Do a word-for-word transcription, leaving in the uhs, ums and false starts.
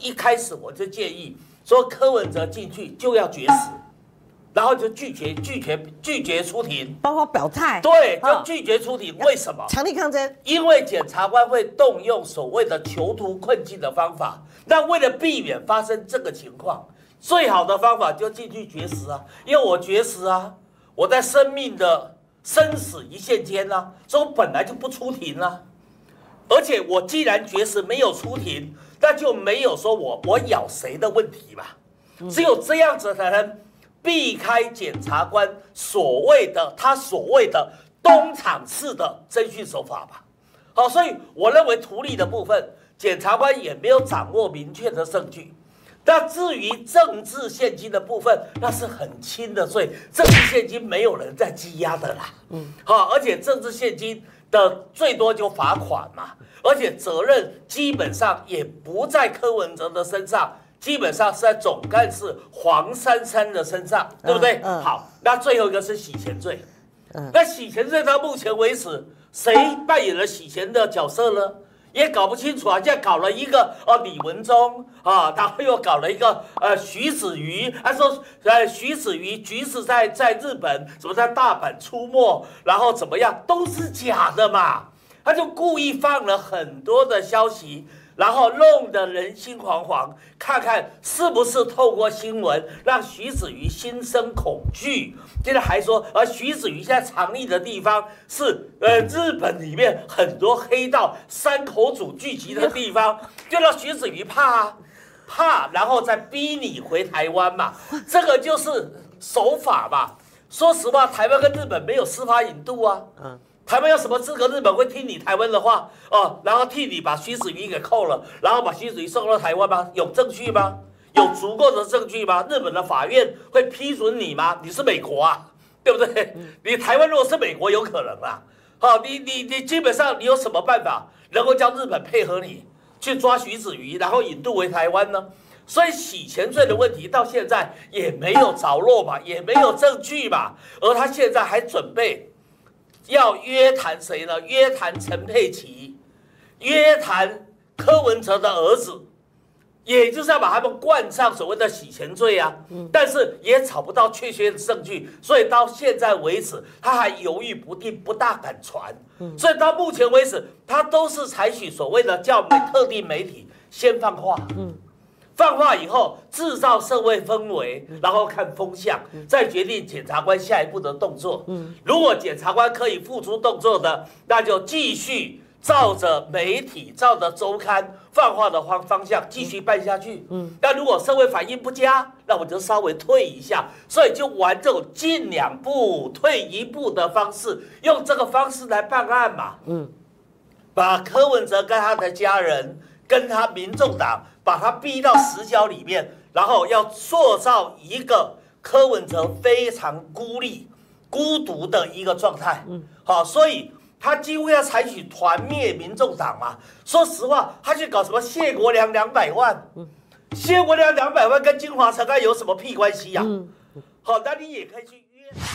一开始我就建议说，柯文哲进去就要绝食，然后就拒绝拒绝拒绝出庭， 包括表态， 对，就拒绝出庭。为什么？ 强力抗争， 因为检察官会动用所谓的囚徒困境的方法。那为了避免发生这个情况，最好的方法就进去绝食啊！因为我绝食啊，我在生命的生死一线间啊，所以我本来就不出庭啊。而且我既然绝食没有出庭，那就没有说我我咬谁的问题嘛。只有这样子才能避开检察官所谓的他所谓的东厂式的侦讯手法吧。好，所以我认为图利的部分，检察官也没有掌握明确的证据。那至于政治现金的部分，那是很轻的罪，政治现金没有人在羁押的啦。嗯，好，而且政治现金的最多就罚款嘛，而且责任基本上也不在柯文哲的身上，基本上是在总干事黄珊珊的身上，对不对？嗯嗯、好，那最后一个是洗钱罪。嗯、那洗钱罪到目前为止，谁扮演了洗钱的角色呢？也搞不清楚啊！现在搞了一个哦李文忠啊，然后又搞了一个呃徐子瑜，他说呃徐子瑜橘子在在日本怎么在大阪出没，然后怎么样都是假的嘛，他就故意放了很多的消息，然后弄得人心惶惶，看看是不是透过新闻让徐子瑜心生恐惧。现在还说，而徐子瑜现在藏匿的地方是呃日本里面很多黑道山口组聚集的地方，就让徐子瑜怕啊怕，然后再逼你回台湾嘛，这个就是手法嘛。说实话，台湾跟日本没有司法引渡啊。嗯。台湾有什么资格？日本会听你台湾的话哦，然后替你把徐子瑜给扣了，然后把徐子瑜送到台湾吗？有证据吗？有足够的证据吗？日本的法院会批准你吗？你是美国啊，对不对？你台湾如果是美国，有可能啊。好，你你你基本上你有什么办法能够叫日本配合你去抓徐子瑜，然后引渡回台湾呢？所以洗钱罪的问题到现在也没有着落嘛，也没有证据嘛，而他现在还准备要约谈谁呢？约谈陈佩琪，约谈柯文哲的儿子。也就是要把他们冠上所谓的洗钱罪啊，嗯、但是也找不到确切的证据，所以到现在为止他还犹豫不定，不大敢传。嗯、所以到目前为止，他都是采取所谓的叫特定媒体先放话，嗯、放话以后制造社会氛围，然后看风向，嗯、再决定检察官下一步的动作。嗯、如果检察官可以付出动作的，那就继续照着媒体、照着周刊放话的方方向继续办下去。嗯，那如果社会反应不佳，那我就稍微退一下，所以就玩这种进两步退一步的方式，用这个方式来办案嘛。嗯，把柯文哲跟他的家人、跟他民众党，把他逼到死角里面，然后要塑造一个柯文哲非常孤立、孤独的一个状态。嗯，好，所以他几乎要采取团灭民众党嘛。说实话，他去搞什么谢国良两百万？嗯，谢国良两百万跟金华城案有什么屁关系呀？嗯，好，那你也可以去约。